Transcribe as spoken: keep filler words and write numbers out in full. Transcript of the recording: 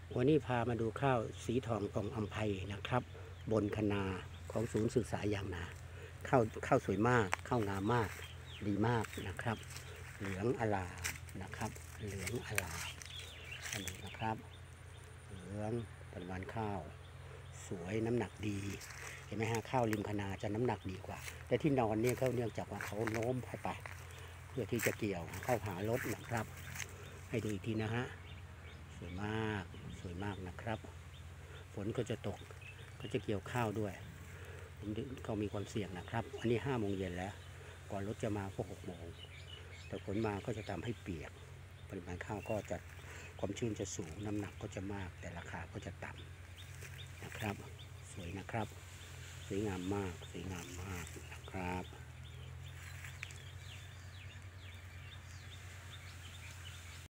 วันนี้พามาดูข้าวสีทองทองอัมภัยนะครับบนคนาของศูนย์ศึกษายางนาข้าวข้าวสวยมากข้าวงามมากดีมากนะครับเหลืองอลามนะครับเหลืองอลามอันนี้นะครับเหลืองปริมาณข้าวสวยน้ำหนักดีเห็นไหมฮะข้าวริมคนาจะน้ำหนักดีกว่าแต่ที่นอนเนี่ยเขาเนื่องจากว่าเขาโน้มไปไปเพื่อที่จะเกี่ยวเข้าหารถนะครับให้ดูอีกทีนะฮะสวยมากสวยมากนะครับฝนก็จะตกก็จะเกี่ยวข้าวด้วยเขามีความเสี่ยงนะครับอันนี้ห้าโมงเย็นแล้วก่อนรถจะมาก็หกโมงแต่ฝนมาก็จะทำให้เปียกปริมาณข้าวก็จะความชื้นจะสูงน้ำหนักก็จะมากแต่ราคาก็จะต่ำนะครับสวยนะครับสวยงามมากสวยงามมากนะครับ